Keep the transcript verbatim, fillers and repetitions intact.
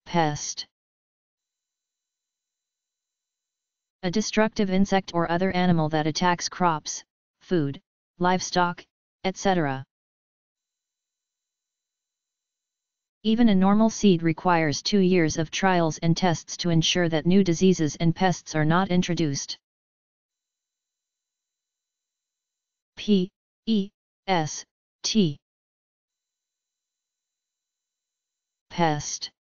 Pest. A destructive insect or other animal that attacks crops, food, livestock, et cetera. Even a normal seed requires two years of trials and tests to ensure that new diseases and pests are not introduced. P E S T. Pest.